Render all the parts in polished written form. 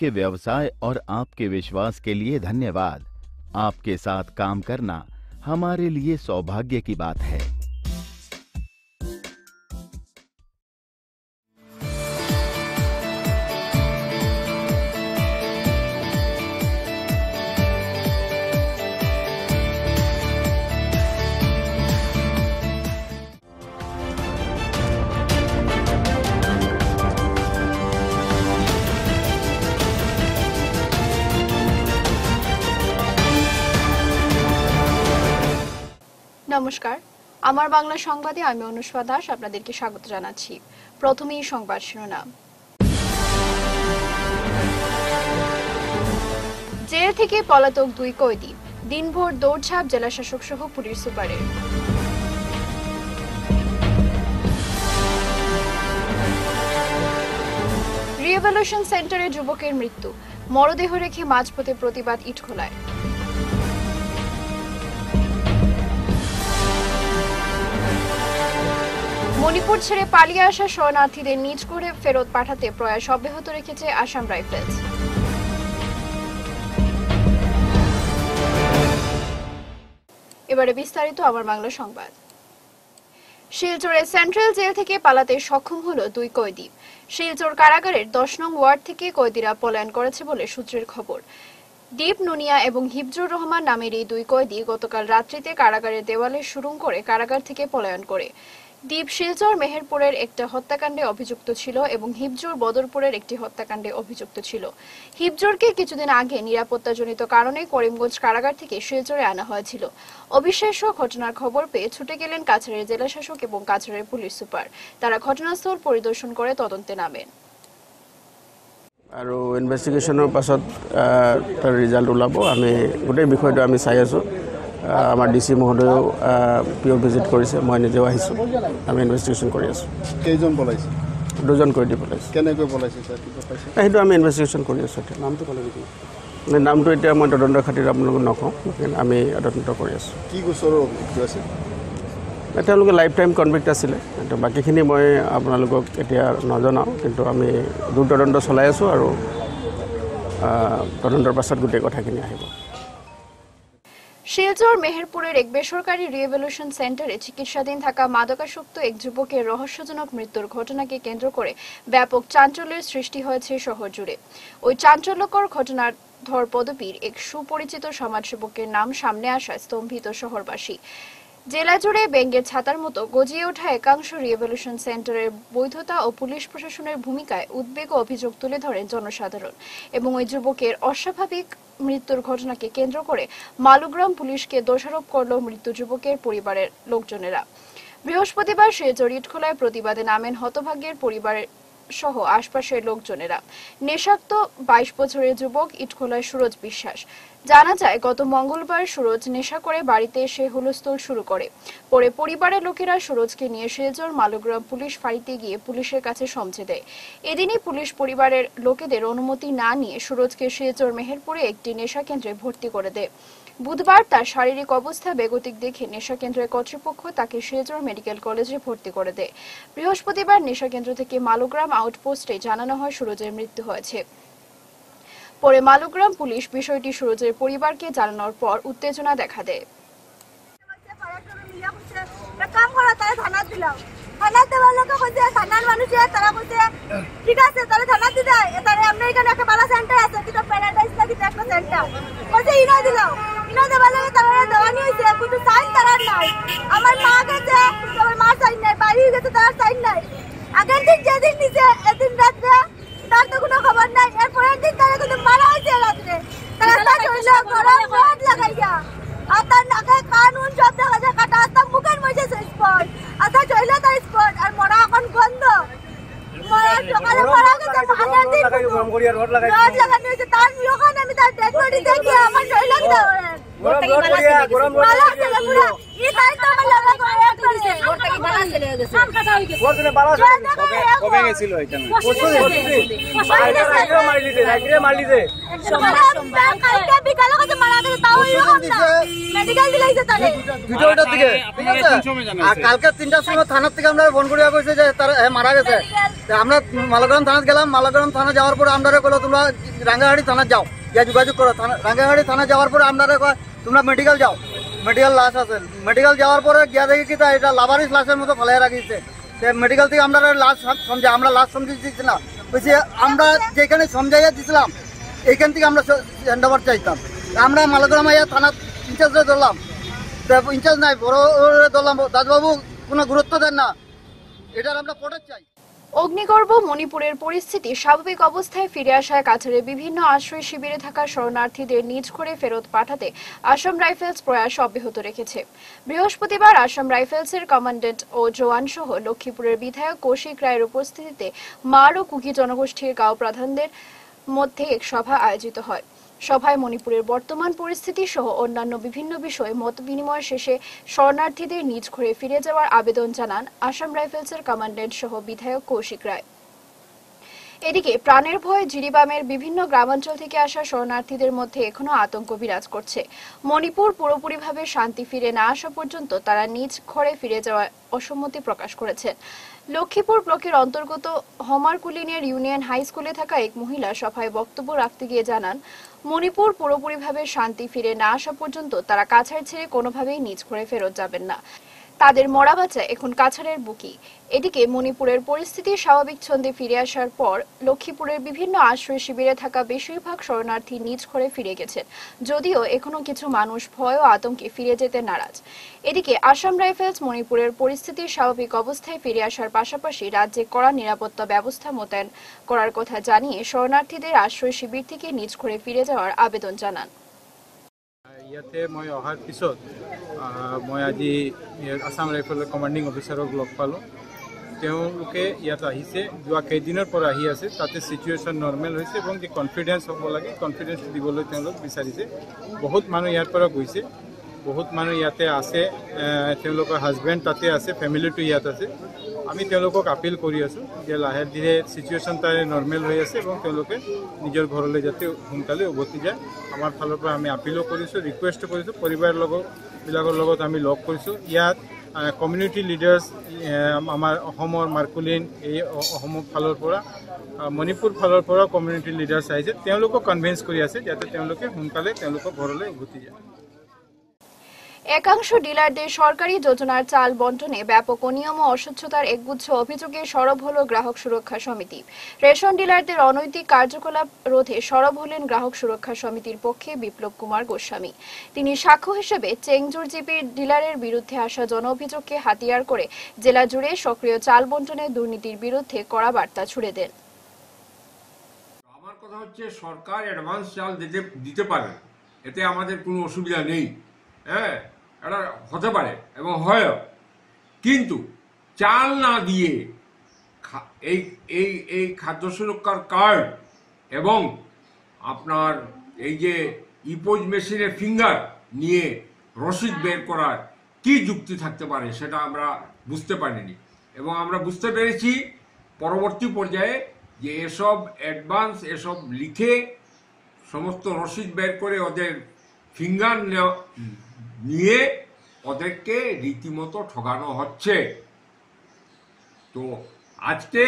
आपके व्यवसाय और आपके विश्वास के लिए धन्यवाद। आपके साथ काम करना हमारे लिए सौभाग्य की बात है। নমস্কার, আমার বাংলা সংবাদে আমি অনুষ্কা দাস আপনাদেরকে স্বাগত জানাচ্ছি। প্রথমেই সংবাদ শিরোনাম। জেল থেকে পলাতক 2 কয়েদি, দিনভর দৌড়ঝাঁপ জেলা শাসক সহ পুলিশ সুপারের। রিহ্যাবিলিটেশন সেন্টারে যুবকের মৃত্যু, মরদেহ রেখে মাঝপথে প্রতিবাদ ইটখোলায়। মণিপুর ছেড়ে পালিয়ে আসা শরণার্থীদের নিজ করে ফেরত পাঠাতে প্রয়াস অব্যাহত রেখেছে আসাম রাইফেলস। এবারে বিস্তারিত আমার বাংলা সংবাদ। শিলচরের সেন্ট্রাল জেল থেকে পালাতে সক্ষম হলো 2 কয়েদি। শিলচর কারাগারের 10 নং ওয়ার্ড থেকে কয়েদিরা পলায়ন করেছে বলে সূত্রের খবর। দীপ নুনিয়া এবং হিফজুর রহমান নামের এই 2 কয়েদি গতকাল রাত্রিতে কারাগারের দেওয়ালে সুড়ঙ্গ করে কারাগার থেকে পলায়ন করে। দীপ শিলচর মেহেরপুরের একটা হত্যাকাণ্ডে অভিযুক্ত ছিল এবং হিফজুর বদরপুরের একটি হত্যাকাণ্ডে অভিযুক্ত ছিল। হিফজুরকে কিছুদিন আগে নিরাপত্তাজনিত কারণে করিমগঞ্জ কারাগার থেকে শিলচরে আনা হয়েছিল। অবিশ্বাস্য ঘটনার খবর পেয়ে ছুটে গেলেন কাছাড়ের জেলাশাসক এবং কাছাড়ের পুলিশ সুপার। তারা ঘটনাস্থল পরিদর্শন করে তদন্তে নামেন। আৰু ইনভেষ্টিগেশ্যনৰ পাছত তাৰ ৰিজাল্ট ওলাব। আমি গোটেই বিষয়টো আমি চাই আছোঁ। আমাৰ ডিসি মহোদয়েও পিঅ ভিজিট কৰিছে, মই নিজেও আহিছোঁ। আমি ইনভেষ্টিগেশ্যন কৰি আছোঁ। কেইজন পলাইছে? 2জন কয়েদি পলাইছে। কেনেকৈ পলাইছে স্যার? কি পাইছে? সেইটো আমি ইনভেষ্টিগেশ্যন কৰি আছোঁ। নামটো ক'লে নেকি? নামটো এতিয়া মই তদন্ত খাতিৰত আপোনালোকক নকওঁ, আমি তদন্ত কৰি আছোঁ। কি গোচৰৰ অভিযুক্ত আছে? তেওঁলোকে লাইফ টাইম কনভিক্ট আছিলে। কিন্তু বাকীখিনি মই আপোনালোকক এতিয়া নজনাওঁ, কিন্তু আমি দূৰ তদন্ত চলাই আছোঁ আৰু তদন্তৰ পাছত গোটেই কথাখিনি আহিব। শিলচর মেহেরপুরের এক বেসরকারি রিহ্যাবিলিটেশন সেন্টারে চিকিৎসাধীন থাকা মাদকাসক্ত এক যুবকের রহস্যজনক মৃত্যুর ঘটনাকে কেন্দ্র করে ব্যাপক চাঞ্চল্যের সৃষ্টি হয়েছে শহর জুড়ে। ওই চাঞ্চল্যকর ঘটনার ধরপদপীর এক সুপরিচিত সমাজসেবকের নাম সামনে আসায় স্তম্ভিত শহরবাসী। জেলা জুড়ে ব্যাঙ্গের ছাতার মতো গজিয়ে ওঠা একাংশ রিহ্যাবিলিটেশন সেন্টারের বৈধতা ও পুলিশ প্রশাসনের ভূমিকায় উদ্বেগ ও অভিযোগ তুলে ধরেন জনসাধারণ এবং ওই যুবকের অস্বাভাবিক মৃত্যুর ঘটনাকে কেন্দ্র করে মালুগ্রাম পুলিশকে দোষারোপ করল মৃত যুবকের পরিবারের লোকজনেরা। বৃহস্পতিবার শিলচর ইটখোলায় প্রতিবাদে নামেন হতভাগ্যের পরিবারের সহ আশপাশের লোকজনেরা। নেশাক্ত 22 বছরের যুবক ইটখোলায় সুরজ বিশ্বাস। জানা যায় গত মঙ্গলবার সুরজ নেশা করে বাড়িতে এসে হুলস্থুল শুরু করে। পরে পরিবারের লোকেরা সুরজকে নিয়ে শিলচর মালুগ্রাম পুলিশ ফাঁড়িতে গিয়ে পুলিশের কাছে সমঝে দেয়। এদিনই পুলিশ পরিবারের লোকেদের অনুমতি না নিয়ে সুরজকে শিলচর মেহেরপুরে একটি নেশা কেন্দ্রে ভর্তি করে দেয়। বুধবার তার শারীরিক অবস্থা বেগতিক দেখে নেশা কেন্দ্রের কর্তৃপক্ষ তাকে শিলচর মেডিকেল কলেজে ভর্তি করে দেয়। বৃহস্পতিবার নেশা কেন্দ্র থেকে মালুগ্রাম আউটপোস্টে জানানো হয় সুরজের মৃত্যু হয়েছে। পরে মালুগ্রাম পুলিশ বিষয়টি সুরজের পরিবারকে জানানোর পর উত্তেজনা দেখা দেয়। ঠিক আছে তাহলে থানা দিতে তাহলে আমরা এখানে একটা বালা সেন্টার আছে যেটা প্যারাডাইস লাগি একটা সেন্টার বলছে ইনো দিলাম ইনো দেওয়া লাগে তারা দেওয়ানি হয়েছে কিন্তু সাইন তারা নাই। আমার মা গেছে, আমার মা সাইন নাই, বাইরে গেছে তার সাইন নাই। আগের দিন যেদিন নিচে এদিন রাত্রে তার তো কোনো খবর নাই। এরপরের দিন তারা কিন্তু মারা হয়েছে রাত্রে। তারা গরম রড লাগাইয়া আর তার নাকে কানুন সব দেখা যায় কাটা আসতাম মুখের মধ্যে স্পট আচ্ছা চইলে তার স্পট আর মরা এখন গন্ধ। সকালে মারা গেছে আগের দিন রড লাগানো হয়েছে তার লোকান আমি তার ডেড বডি দেখি আমার জয় লাগতে গরম মালা ছেলে পুরো এই তাই তো আমার লাগা করে একবারে ওরটা কি বালা ছেলে হয়ে গেছে কাটা হয়ে গেছে ওরনে বালা কবে গেছিল এখানে মারলি দে কালকে বিকালে কত মারা গেছে তাও এরকম না মেডিকেল দিলাইছে তারে দুটোটার দিকে ঠিক আছে। আর কালকে 3টার সময় থানার থেকে আমরা ফোন করিয়া কইছে যে তার মারা গেছে। আমরা মালাগ্রাম থানা গেলাম, মালাগ্রাম থানা যাওয়ার পরে আমরা কইলো তোমরা রাঙ্গাহাড়ি থানা যাও, গিয়া যোগাযোগ করো। রাঙ্গাহাড়ি থানা যাওয়ার পরে আমরা তোমরা মেডিকেল যাও, মেডিকেল লাশ আছে। মেডিকেল যাওয়ার পরে গিয়া দেখি কি এটা লাভারিস লাশের মতো ফেলাই রাখিছে। মেডিকেল থেকে আমরা লাশ সমঝে, আমরা লাশ সমঝে দিচ্ছি না, বলছি আমরা যেখানে সমঝাইয়া দিছিলাম এইখান থেকে আমরা হ্যান্ড ওভার চাইতাম। আমরা মালাগ্রাম আইয়া থানা ইনচার্জে ধরলাম, ইনচার্জ নাই, বড় ধরলাম, দাসবাবু কোনো গুরুত্ব দেন না, এটার আমরা প্রোটেক্ট চাই। অগ্নিগর্ভ মণিপুরের পরিস্থিতি স্বাভাবিক অবস্থায় ফিরে আসায় কাছাড়ের বিভিন্ন আশ্রয় শিবিরে থাকা শরণার্থীদের নিজ ঘরে ফেরত পাঠাতে আসাম রাইফেলস প্রয়াস অব্যাহত রেখেছে। বৃহস্পতিবার আসাম রাইফেলসের কমান্ডেন্ট ও জওয়ান সহ লক্ষ্মীপুরের বিধায়ক কৌশিক রায়ের উপস্থিতিতে মার ও কুকি জনগোষ্ঠীর গাঁও প্রধানদের মধ্যে এক সভা আয়োজিত হয়। সভায় মণিপুরের বর্তমান পরিস্থিতি সহ অন্যান্য বিভিন্ন বিষয়ে মত বিনিময় শেষে শরণার্থীদের নিজ ঘরে ফিরে যাওয়ার আবেদন জানান আসাম রাইফেলসের কমান্ডেন্ট সহ বিধায়ক কৌশিক রায়। এদিকে প্রাণের ভয়ে জিরিবামের বিভিন্ন গ্রামাঞ্চল থেকে আসা শরণার্থীদের মধ্যে এখনো আতঙ্ক বিরাজ করছে। মণিপুর পুরোপুরিভাবে শান্তি ফিরে না আসা পর্যন্ত তারা নিজ ঘরে ফিরে যাওয়ার অসম্মতি প্রকাশ করেছেন। লক্ষ্মীপুর ব্লকের অন্তর্গত হমারকুলিনের ইউনিয়ন হাই স্কুলে থাকা এক মহিলা সভায় বক্তব্য রাখতে গিয়ে জানান, মণিপুর পুরোপুরিভাবে শান্তি ফিরে না আসা পর্যন্ত তারা কাছাড় ছেড়ে কোনোভাবেই নিজ ঘরে ফেরত যাবেন না। তাদের মরা বাচ্চা এখন কাছাড়ের বুকি। এদিকে মণিপুরের পরিস্থিতি স্বাভাবিক ছন্দে ফিরে আসার পর লক্ষ্মীপুরের বিভিন্ন আশ্রয় শিবিরে থাকা বেশিরভাগ শরণার্থী নিজ ঘরে ফিরে গেছেন, যদিও এখনো কিছু মানুষ ভয় ও আতঙ্কে ফিরে যেতে নারাজ। এদিকে আসাম রাইফেলস মণিপুরের পরিস্থিতি স্বাভাবিক অবস্থায় ফিরে আসার পাশাপাশি রাজ্যে কড়া নিরাপত্তা ব্যবস্থা মোতায়েন করার কথা জানিয়ে শরণার্থীদের আশ্রয় শিবির থেকে নিজ ঘরে ফিরে যাওয়ার আবেদন জানান। ইয়াতে মই অহাৰ পিছত মই আজি আসাম ৰাইফলৰ কমাণ্ডিং অফিচাৰক লগ পালোঁ। তেওঁলোকে ইয়াত আহিছে, যোৱা কেইদিনৰ পৰা আহি আছে। তাতে চিটুৱেশ্যন নৰ্মেল হৈছে এবং যে কনফিডেন্স হ'ব লাগে কনফিডেন্স দিবলৈ তেওঁলোক বিচাৰিছে। বহুত মানুহ ইয়াৰ পৰা গৈছে, বহুত মানুহ ইয়াতে আছে, তেওঁলোকৰ হাজবেণ্ড তাতে আছে, ফেমিলিটো ইয়াত আছে। আমি তেওঁলোকক আপিল কৰি আছোঁ যে লাহে ধীৰে চিটুৱেশ্যন তাৰে নৰ্মেল হৈ আছে এবং তেওঁলোকে নিজৰ ঘৰলৈ যাতে সোনকালে উভতি যায়। আমাৰ ফালৰ পৰা আমি আপিলো কৰিছোঁ, ৰিকুৱেষ্ট কৰিছোঁ, পৰিবাৰৰ বিলাকৰ লগত আমি লগ কৰিছোঁ। ইয়াত কমিউনিটি লিডাৰ্ছ আমাৰ অসমৰ মাৰ্কুলিন, এই অসমৰ ফালৰ পৰা মণিপুৰ ফালৰ পৰা কমিউনিটি লিডাৰ্ছ আহিছে, তেওঁলোকক কনভিন্স কৰি আছে যাতে তেওঁলোকে সোনকালে তেওঁলোকৰ ঘৰলৈ উভতি যায়। একাংশ ডিলারদের সরকারি যোজনার চাল বন্টনে ব্যাপক অনিয়ম ও অস্বচ্ছতার একগুচ্ছ অভিযোগে সরব হল গ্রাহক সুরক্ষা সমিতি। রেশন ডিলারদের অনৈতিক কার্যকলাপ রোধে সরব হলেন গ্রাহক সুরক্ষা সমিতির পক্ষে বিপ্লব কুমার গোস্বামী। তিনি সাক্ষ্য হিসেবে চেংজুর জিপির ডিলারের বিরুদ্ধে আসা জন অভিযোগকে হাতিয়ার করে জেলা জুড়ে সক্রিয় চাল বন্টনে দুর্নীতির বিরুদ্ধে কড়া বার্তা ছুড়ে দেন। আমার কথা হচ্ছে সরকার অ্যাডভান্স চাল দিতে পারে, এতে আমাদের কোনো অসুবিধা নেই। হ্যাঁ, এটা হতে পারে এবং হয়, কিন্তু চাল না দিয়ে এই খাদ্য সুরক্ষার কার্ড এবং আপনার এই যে ইপোজ মেশিনের ফিঙ্গার নিয়ে রসিদ বের করার কি যুক্তি থাকতে পারে সেটা আমরা বুঝতে পারিনি। এবং আমরা বুঝতে পেরেছি পরবর্তী পর্যায়ে যে এসব অ্যাডভান্স এসব লিখে সমস্ত রসিদ বের করে ওদের ফিঙ্গার নিয়ে ওদেরকে রীতিমতো ঠকানো হচ্ছে। তো আজকে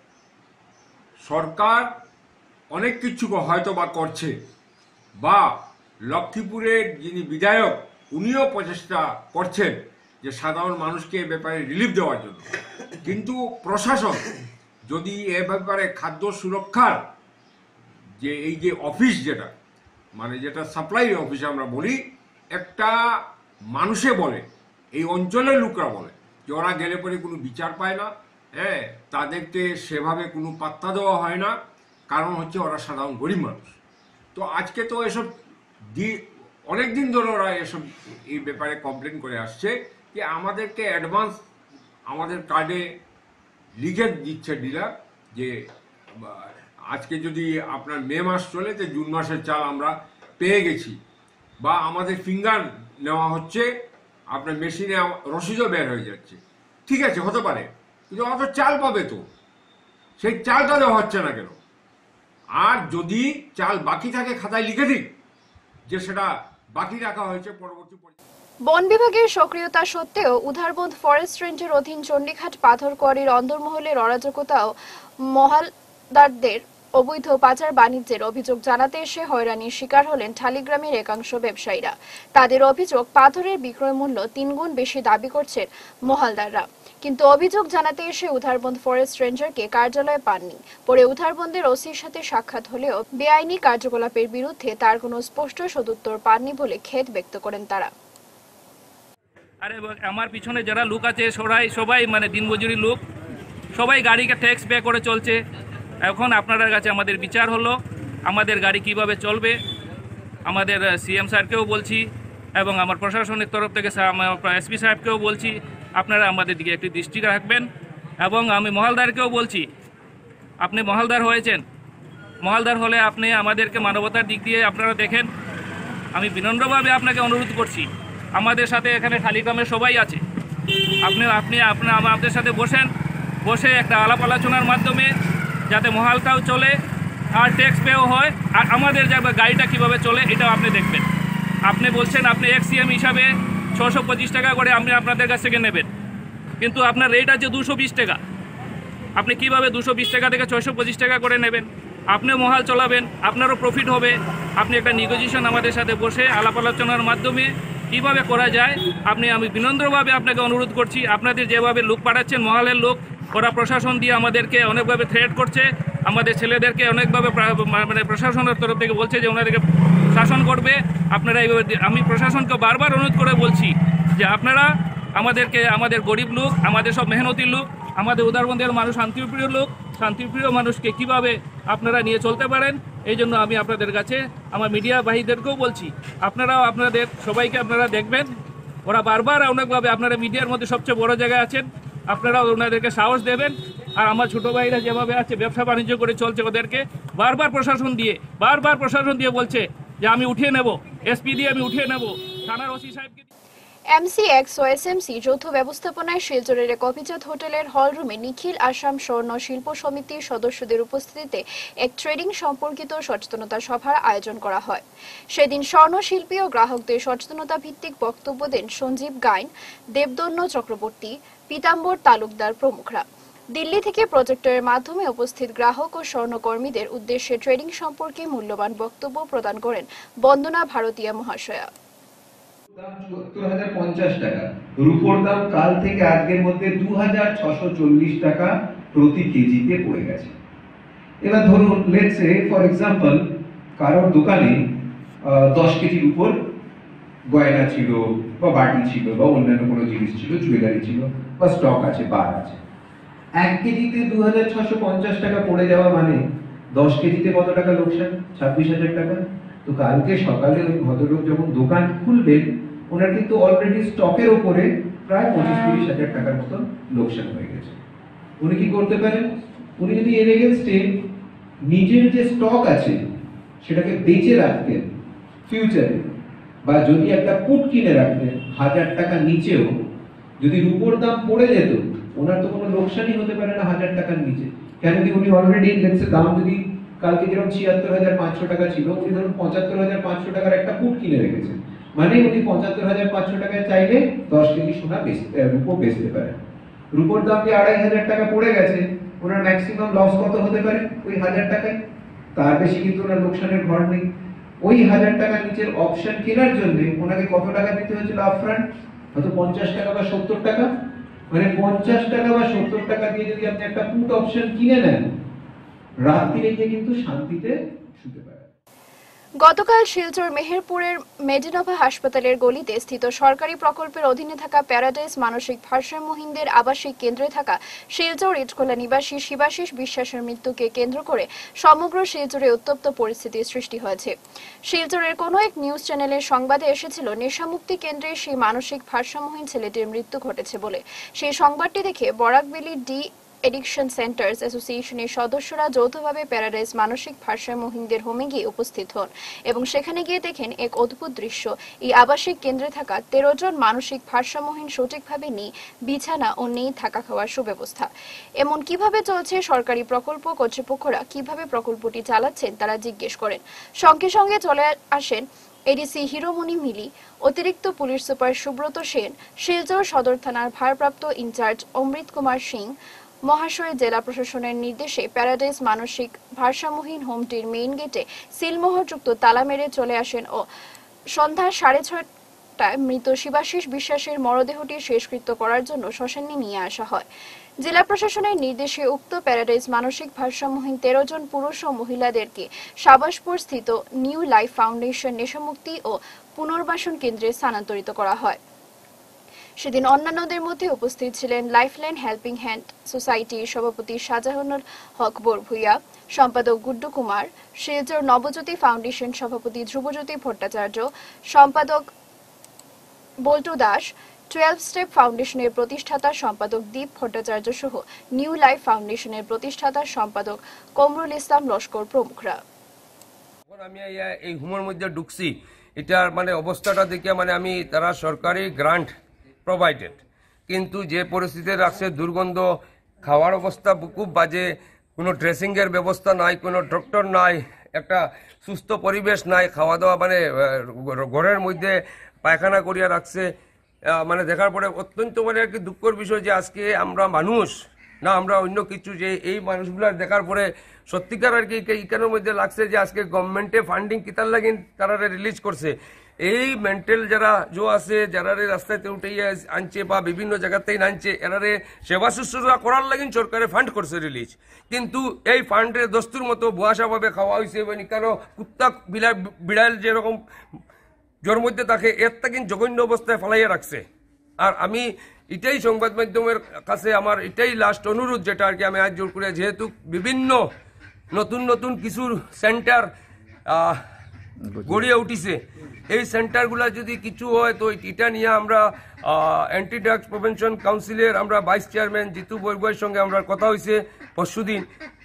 সরকার অনেক কিছু হয়তো বা করছে, বা লক্ষ্মীপুরের যিনি বিধায়ক উনিও প্রচেষ্টা করছেন যে সাধারণ মানুষকে এ ব্যাপারে রিলিফ দেওয়ার জন্য, কিন্তু প্রশাসন যদি এ ব্যাপারে খাদ্য সুরক্ষার যে এই যে অফিস যেটা মানে যেটা সাপ্লাই অফিস আমরা বলি, একটা মানুষে বলে, এই অঞ্চলের লোকরা বলে যে ওরা গেলে পরে কোনো বিচার পায় না, হ্যাঁ, তাদেরকে সেভাবে কোনো পাত্তা দেওয়া হয় না, কারণ হচ্ছে ওরা সাধারণ গরিব মানুষ। তো আজকে তো এসব অনেক দিন ধরে ওরা এসব এই ব্যাপারে কমপ্লেন করে আসছে যে আমাদেরকে অ্যাডভান্স আমাদের কার্ডে লিখে দিচ্ছে ডিলার যে আজকে যদি আপনার মে মাস চলে তো জুন মাসের চাল আমরা পেয়ে গেছি, বা আমাদের ফিঙ্গার নেওয়া হচ্ছে, আপনার মেশিনে রসিদও বের হয়ে যাচ্ছে। ঠিক আছে, হতে পারে, কিন্তু অত চাল পাবে তো, সেই চালটা দেওয়া হচ্ছে না কেন? আর যদি চাল বাকি থাকে খাতায় লিখে দিক যে সেটা বাকি রাখা হয়েছে পরবর্তী বন বিভাগের সক্রিয়তা সত্ত্বেও উধারবন্দ ফরেস্ট রেঞ্জের অধীন চণ্ডীঘাট পাথর কোয়ারির অন্দরমহলের অরাজকতাও মহালদারদের অবৈধ পাচার বাণিজ্যের অভিযোগ জানাতে এসে হয়রানির শিকার হলেন ঠালিগ্রামের একাংশ ব্যবসায়ীরা। তাদের অভিযোগ, পাথরের বিক্রয় মূল্য 3 গুণ বেশি দাবি করছেন মহালদাররা, কিন্তু অভিযোগ জানাতে এসে উধারবন্দ ফরেস্ট রেঞ্জারকে কার্যালয়ে পাননি। পরে উধারবন্দের ওসির সাথে সাক্ষাৎ হলেও বেআইনি কার্যকলাপের বিরুদ্ধে তার কোনো স্পষ্ট সদুত্তর পাননি বলে খেদ ব্যক্ত করেন তারা। আরে আমার পিছনে যারা লোক আছে সবাই মানে দিনমজুরি লোক, সবাই গাড়িকে ট্যাক্স পে করে চলছে। এখন আপনাদের কাছে আমাদের বিচার হলো আমাদের গাড়ি কিভাবে চলবে। আমাদের সিএম স্যারকেও বলছি এবং আমার প্রশাসনের তরফ থেকে এসপি সাহেবকেও বলছি, আপনারা আমাদের দিকে একটু দৃষ্টি রাখবেন। এবং আমি মহালদারকেও বলছি, আপনি মহালদার হয়েছেন, মহালদার হলে আপনি আমাদেরকে মানবতার দিক দিয়ে আপনারা দেখেন। আমি বিনম্রভাবে আপনাকে অনুরোধ করছি, আমাদের সাথে এখানে ঠালিগ্রামের সবাই আছে, আপনি আমাদের সাথে বসে একটা আলাপ আলোচনার মাধ্যমে যাতে মহালটাও চলে আর ট্যাক্স পেও হয় আর আমাদের গাড়িটা কীভাবে চলে এটাও আপনি দেখবেন। আপনি বলছেন আপনি এক্সিএম হিসাবে 625 টাকা করে আপনি আপনাদের কাছ থেকে নেবেন, কিন্তু আপনার রেট আছে 220 টাকা। আপনি কিভাবে 220 টাকা থেকে 625 টাকা করে নেবেন? আপনিও মহাল চলাবেন, আপনারও প্রফিট হবে। আপনি একটা নেগোসিয়েশন আমাদের সাথে বসে আলাপ আলোচনার মাধ্যমে কীভাবে করা যায় আমি বিনম্রভাবে আপনাকে অনুরোধ করছি। আপনাদের যেভাবে লোক পাঠাচ্ছেন মহালের লোক, ওরা প্রশাসন দিয়ে আমাদেরকে অনেকভাবে থ্রেট করছে, আমাদের ছেলেদেরকে অনেকভাবে মানে প্রশাসনের তরফ থেকে বলছে যে ওনাদেরকে শাসন করবে। আপনারা এইভাবে, আমি প্রশাসনকে বারবার অনুরোধ করে বলছি যে আপনারা আমাদের গরিব লোক, আমাদের সব মেহনতি লোক, আমাদের উদারবন্দের মানুষ শান্তিপ্রিয় লোক, শান্তিপ্রিয় মানুষকে কিভাবে আপনারা নিয়ে চলতে পারেন, এই জন্য আমি আপনাদের কাছে আমার মিডিয়া ভাইদেরকেও বলছি, আপনারাও আপনাদের সবাইকে আপনারা দেখবেন। ওরা বারবার অনেকভাবে, আপনারা মিডিয়ার মধ্যে সবচেয়ে বড় জায়গায় আছেন, আপনারা ওনাদেরকে সাহস দেবেন। আর আমার ছোটো ভাইরা যেভাবে আছে ব্যবসা বাণিজ্য করে চলছে, ওদেরকে বারবার প্রশাসন দিয়ে বলছে যে আমি উঠিয়ে নেব, এসপি দিয়ে আমি উঠিয়ে নেব, থানার ওসি সাহেবকে। MCX ও SMC যৌথ ব্যবস্থাপনায় শিলচরের এক অভিজাত হোটেলের হলরুমে নিখিল আসাম স্বর্ণ শিল্প সমিতির সদস্যদের উপস্থিতিতে এক ট্রেডিং সম্পর্কিত সচেতনতা সভার আয়োজন করা হয়। সেদিন স্বর্ণ শিল্পী ও গ্রাহকদের সচেতনতা ভিত্তিক বক্তব্য দেন সঞ্জীব গাইন, দেবদন্য চক্রবর্তী, পীতাম্বর তালুকদার প্রমুখরা। দিল্লি থেকে প্রজেক্টরের মাধ্যমে উপস্থিত গ্রাহক ও স্বর্ণকর্মীদের উদ্দেশ্যে ট্রেডিং সম্পর্কে মূল্যবান বক্তব্য প্রদান করেন বন্দনা ভারতীয় মহাশয়া। দাম ৭৪,০৫০ টাকা, রূপোর দাম কাল থেকে আজকের মধ্যে ২,৬৪০ টাকা প্রতি কেজিতে পড়ে গেছে। এবার ধরুন লেটস সে ফর এক্সাম্পল কারোর দোকানে 10 কেজির উপর গয়না ছিল বা বাটি ছিল বা অন্যান্য কোনো জিনিস ছিল, জুয়েলারি ছিল বা স্টক আছে, বার আছে। 1 কেজিতে ২,৬৫০ টাকা পড়ে যাওয়া মানে 10 কেজিতে কত টাকা লোকসান? ২৬,০০০ টাকা। তো কালকে সকালে ওই ভদ্রলোক যখন দোকান খুলবেন, ওনার কিন্তু অলরেডি স্টকের উপরে প্রায় ২৫-৩০ হাজার টাকার মতন লোকসান হয়ে গেছে। উনি কি করতে পারেন? উনি যদি এর এগেইনস্টে নিজের যে স্টক আছে সেটাকে বেচে রাখতেন ফিউচারে, বা যদি একটা পুট কিনে রাখতেন ১,০০০ টাকা নিচেও, যদি রূপোর দাম পড়ে যেত, ওনার তো কোনো লোকসানই হতে পারে না ১,০০০ টাকার নিচে। কেন কি উনি অলরেডি লেটসে দাম যদি কালকে যেরকম ৭৬,৫০০ টাকা ছিল, উনি ধরুন ৭৫,৫০০ টাকার একটা পুট কিনে রেখেছেন, মানে উনি ৭৫,৫০০ টাকায় চাইলে 10 কেজি সোনা রূপো বেচতে পারেন। রূপোর দাম যে ২,৫০০ টাকা পড়ে গেছে, ওনার ম্যাক্সিমাম লস কত হতে পারে? ওই ১,০০০ টাকায়, তার বেশি কিন্তু ওনার লোকসানের ঘর নেই। ওই ১,০০০ টাকার নিচের অপশন কেনার জন্য ওনাকে কত টাকা দিতে হয়েছিল আপফ্রন্ট? হয়তো ৫০ টাকা বা ৭০ টাকা। মানে ৫০ টাকা বা ৭০ টাকা দিয়ে যদি আপনি একটা পুট অপশন কিনে নেন, রাত্রিরে গিয়ে কিন্তু শান্তিতে শুতে পারে। গতকাল শিলচর মেহেরপুরের মেডিনোভা হাসপাতালের গলিতে স্থিত সরকারি প্রকল্পের অধীনে থাকা প্যারাডাইস মানসিক ভারসাম্যহীনদের আবাসিক কেন্দ্রে থাকা শিলচর ইটখোলা নিবাসী শিবাশিস বিশ্বাসের মৃত্যুকে কেন্দ্র করে সমগ্র শিলচরে উত্তপ্ত পরিস্থিতির সৃষ্টি হয়েছে। শিলচরের কোনো এক নিউজ চ্যানেলের সংবাদে এসেছিল নেশামুক্তি কেন্দ্রে সেই মানসিক ভারসাম্যহীন ছেলেটির মৃত্যু ঘটেছে বলে। সেই সংবাদটি দেখে বরাকবেলি ডি এডিকশন সেন্টার্স অ্যাসোসিয়েশনের সদস্যরা যৌথভাবে প্যারাডাইস মানসিক ভারসাম্যহীনদের হোমে গিয়ে উপস্থিত হন এবং সেখানে গিয়ে দেখেন এক অদ্ভুত দৃশ্য। এই আবাসিক কেন্দ্রে থাকা ১৩ জন মানসিক ভারসাম্যহীন সঠিকভাবে নেই বিছানা ও নেই থাকা খাওয়ার সুব্যবস্থা। এমন কিভাবে চলছে সরকারি প্রকল্প, কর্তৃপক্ষরা কিভাবে প্রকল্পটি চালাচ্ছেন তারা জিজ্ঞেস করেন। সঙ্গে সঙ্গে চলে আসেন এডিসি হিরোমণি মিলি, অতিরিক্ত পুলিশ সুপার সুব্রত সেন, শিলচর সদর থানার ভারপ্রাপ্ত ইনচার্জ অমৃত কুমার সিং মহাশয় জেলা প্রশাসনের নির্দেশে প্যারাডাইস মানসিক ভারসাম্যহীন হোমটির মেইন গেটে সিলমোহরযুক্ত তালা মেরে চলে আসেন ও সন্ধ্যা 6:30টায় মৃত শিবাশিস বিশ্বাসের মরদেহটি শেষকৃত্য করার জন্য শ্মশানে নিয়ে আসা হয়। জেলা প্রশাসনের নির্দেশে উক্ত প্যারাডাইস মানসিক ভারসাম্যহীন 13 জন পুরুষ ও মহিলাদেরকে সাবাসপুর স্থিত নিউ লাইফ ফাউন্ডেশন নেশামুক্তি ও পুনর্বাসন কেন্দ্রে স্থানান্তরিত করা হয়। সেদিন অন্যান্যদের মধ্যে উপস্থিত ছিলেন লাইফলাইন হেল্পিং হ্যান্ড সোসাইটির সভাপতি শাহজাহানুল হক বরভুইয়া, সম্পাদক গুড্ডু কুমার, শিলচর নবজ্যোতি ফাউন্ডেশন সভাপতি ধ্রুবজ্যোতি ভট্টাচার্য, সম্পাদক বল্টু দাস, 12 স্টেপ ফাউন্ডেশনের প্রতিষ্ঠাতা সম্পাদক দীপ ভট্টাচার্য সহ নিউ লাইফ ফাউন্ডেশনের প্রতিষ্ঠাতা সম্পাদক কমরুল ইসলাম লস্কর প্রমুখরা। আমি এই হোমের মধ্যে ঢুকছি, এটার মানে অবস্থাটা দেখে মানে আমি তারা সরকারি গ্রান্ট প্রোভাইডেড, কিন্তু যে পরিস্থিতি রাখছে দুর্গন্ধ, খাওয়ার অবস্থা খুব বাজে, কোনো ড্রেসিংয়ের ব্যবস্থা নাই, কোনো ডক্টর নাই, একটা সুস্থ পরিবেশ নাই, খাওয়া দাওয়া মানে ঘরের মধ্যে পায়খানা করিয়া রাখছে। মানে দেখার পরে অত্যন্ত মানে আর কি দুঃখের বিষয় যে আজকে আমরা মানুষ না আমরা অন্য কিছু, যে এই মানুষগুলার দেখার পরে সত্যিকার আর কি এখানের মধ্যে লাগছে যে আজকে গভর্নমেন্টে ফান্ডিং কিতার লাগিন তারা রিলিজ করছে। এই মেন্টাল যারা জো আছে, যারা রাস্তাতে উঠে আনছে বা বিভিন্ন জায়গাতেই আনছে, এরারে সেবা শুশ্রূষা করার লাগিন সরকারে ফান্ড করছে রিলিজ, কিন্তু এই ফান্ডে দস্তুর মতো ভুয়াশাভাবে খাওয়া হয়েছে। কেন কুত্তা বিড়াল যেরকম জোর মধ্যে তাকে এর তাকিন জঘন্য অবস্থায় ফেলাইয়া রাখছে। আর আমি এটাই সংবাদ মাধ্যমের কাছে আমার এটাই লাস্ট অনুরোধ, যেটা আর কি আমি আজ জোর করে, যেহেতু বিভিন্ন নতুন নতুন কিছু সেন্টার গড়িয়ে উঠিছে, এই সেন্টারগুলা যদি কিছু হয় তো এটা নিয়ে আমরা অ্যান্টি ড্রাগস প্রিভেনশন কাউন্সিলের আমরা ভাইস চেয়ারম্যান জিতু বৈবয়ের সঙ্গে আমরা কথা হয়েছে পরশুদিন।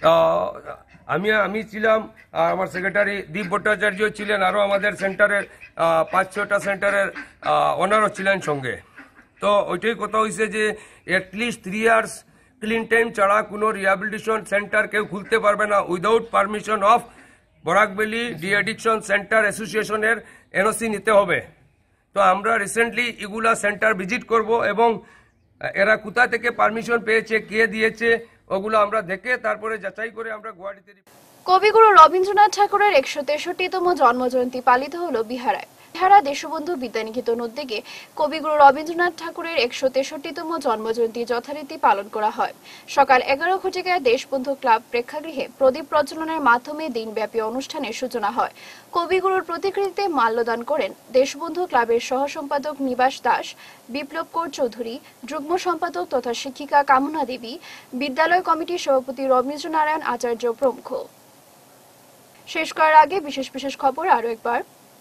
আমি ছিলাম, আমার সেক্রেটারি দীপ ভট্টাচার্য ছিলেন, আরও আমাদের সেন্টারের 5-6টা সেন্টারের ওনারও ছিলেন সঙ্গে। তো ওইটাই কথা হয়েছে যে অ্যাটলিস্ট 3 ইয়ার্স ক্লিন টাইম ছাড়া কোনো রিহ্যাবিলিটেশন সেন্টার কেউ খুলতে পারবে না without permission of Barak Valley de addiction center অ্যাসোসিয়েশনের এনওসি নিতে হবে। তো আমরা রিসেন্টলি এগুলা সেন্টার ভিজিট করব এবং এরা কোথা থেকে পারমিশন পেয়েছে, কে দিয়েছে, ওগুলো আমরা দেখে তারপরে যাচাই করে আমরা গুয়াহাটিতে। কবিগুরু রবীন্দ্রনাথ ঠাকুরের 163তম জন্মজয়ন্তী পালিত হলো বিহারায়। বিহারা দেশবন্ধু বিদ্যানিকেতন উদ্যোগে কবিগুরু রবীন্দ্রনাথ ঠাকুরের 163তম জন্মজয়ন্তী যথারীতি পালন করা হয়। সকাল 11 ঘটিকায় দেশবন্ধু ক্লাব প্রেক্ষাগৃহে প্রদীপ প্রজ্বলনের মাধ্যমে দিনব্যাপী অনুষ্ঠানের সূচনা হয়। কবিগুরুর প্রতিকৃতিতে মাল্যদান করেন দেশবন্ধু ক্লাবের সহ সম্পাদক নিবাস দাস, বিপ্লব কৌর চৌধুরী, যুগ্ম সম্পাদক তথা শিক্ষিকা কামনা দেবী, বিদ্যালয় কমিটির সভাপতি রবীন্দ্র নারায়ণ আচার্য প্রমুখ। শেষ করার আগে বিশেষ বিশেষ খবর আরো একবার।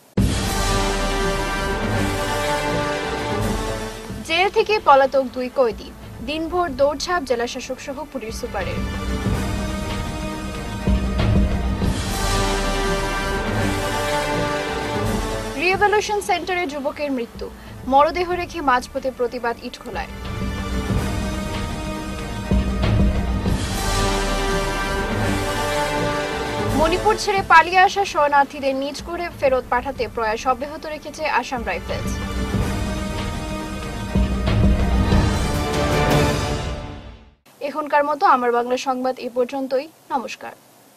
জেল থেকে পলাতক 2 কয়েদি, দিনভর দৌড়ঝাঁপ জেলাশাসক সহ পুলিশ সুপারের। রিভলিউশন সেন্টারে যুবকের মৃত্যু, মরদেহ রেখে মাঝপথে প্রতিবাদ ইটখোলায়। মণিপুর ছেড়ে পালিয়ে আসা শরণার্থীদের নিজ করে ফেরত পাঠাতে প্রয়াস অব্যাহত রেখেছে আসাম রাইফেলস। এখনকার মতো আমার বাংলা সংবাদ এই পর্যন্তই। নমস্কার।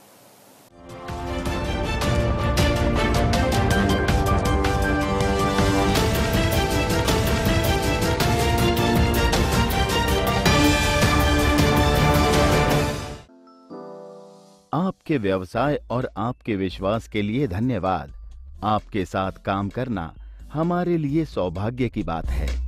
आपके व्यवसाय और आपके विश्वास के लिए धन्यवाद। आपके साथ काम करना हमारे लिए सौभाग्य की बात है।